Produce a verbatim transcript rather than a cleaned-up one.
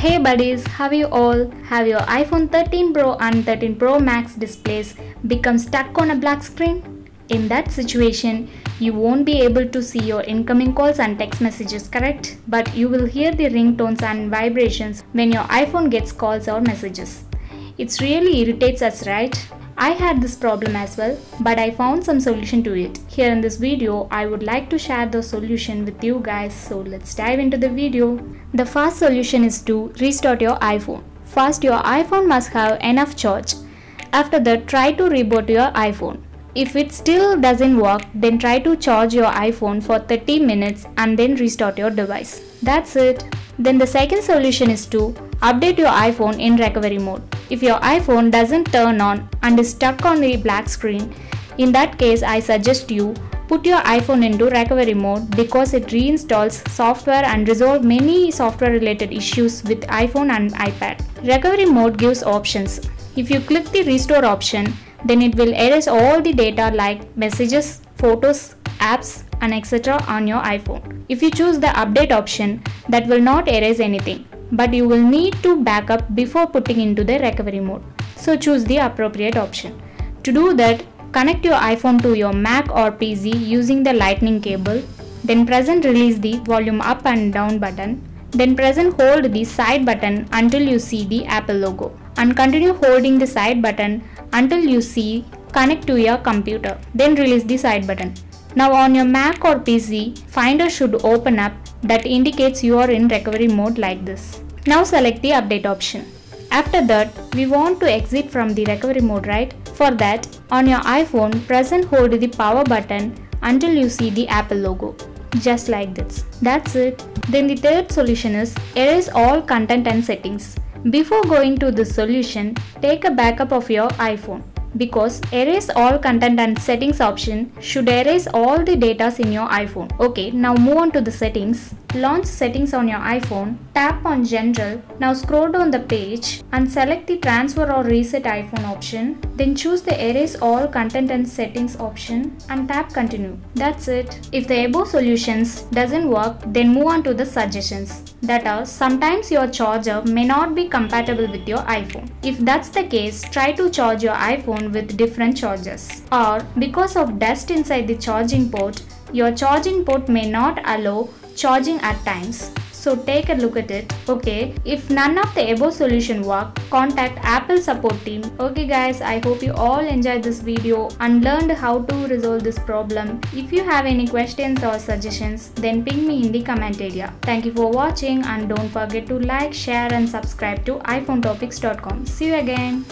Hey buddies, how are you all? Have your iPhone thirteen Pro and thirteen Pro Max displays become stuck on a black screen? In that situation, you won't be able to see your incoming calls and text messages, correct? But you will hear the ringtones and vibrations when your iPhone gets calls or messages. It really irritates us, right? I had this problem as well, but I found some solution to it. Here in this video, I would like to share the solution with you guys, so let's dive into the video. The first solution is to restart your iPhone. First, your iPhone must have enough charge. After that, try to reboot your iPhone. If it still doesn't work, then try to charge your iPhone for thirty minutes and then restart your device. That's it. Then the second solution is to update your iPhone in recovery mode. If your iPhone doesn't turn on and is stuck on the black screen, in that case I suggest you put your iPhone into recovery mode because it reinstalls software and resolves many software related issues with iPhone and iPad. Recovery mode gives options. If you click the restore option, then it will erase all the data like messages, photos, apps and et cetera on your iPhone. If you choose the update option, that will not erase anything, but you will need to back up before putting into the recovery mode. So choose the appropriate option. To do that, connect your iPhone to your Mac or P C using the lightning cable. Then press and release the volume up and down button. Then press and hold the side button until you see the Apple logo. And continue holding the side button until you see connect to your computer. Then release the side button. Now on your Mac or P C, Finder should open up that indicates you are in recovery mode like this. Now select the update option. After that, we want to exit from the recovery mode, right? For that, on your iPhone, press and hold the power button until you see the Apple logo. Just like this. That's it. Then the third solution is erase all content and settings. Before going to this solution, take a backup of your iPhone, because erase all content and settings option should erase all the data in your iPhone. Okay, now move on to the settings. Launch settings on your iPhone, tap on general, now scroll down the page and select the transfer or reset iPhone option, then choose the erase all content and settings option and tap continue. That's it. If the above solutions doesn't work, then move on to the suggestions. That are, sometimes your charger may not be compatible with your iPhone. If that's the case, try to charge your iPhone with different chargers. Or because of dust inside the charging port, your charging port may not allow charging at times. So take a look at it. Okay, if none of the above solution work, contact Apple support team. Okay guys, I hope you all enjoyed this video and learned how to resolve this problem. If you have any questions or suggestions, then ping me in the comment area. Thank you for watching and don't forget to like, share and subscribe to iPhone Topics dot com. See you again.